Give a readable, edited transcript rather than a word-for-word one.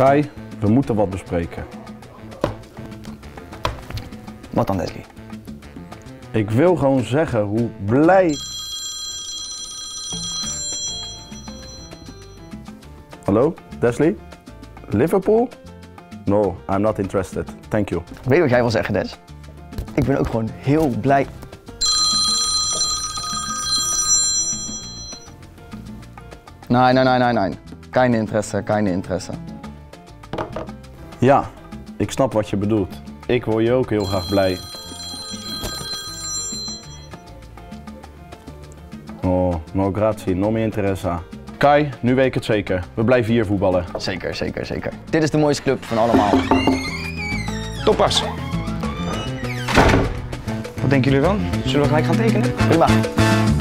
Kai, we moeten wat bespreken. Wat dan, Desli? Ik wil gewoon zeggen hoe blij... Hallo, Desli? Liverpool? No, I'm not interested. Thank you. Ik weet wat jij wil zeggen, Des. Ik ben ook gewoon heel blij. Nee. Keine Interesse, keine Interesse. Ja, ik snap wat je bedoelt. Ik word je ook heel graag blij. Oh, no grazie, no me interessa. Kai, nu weet ik het zeker. We blijven hier voetballen. Zeker. Dit is de mooiste club van allemaal. Toppers. Wat denken jullie dan? Zullen we gelijk gaan tekenen? Prima.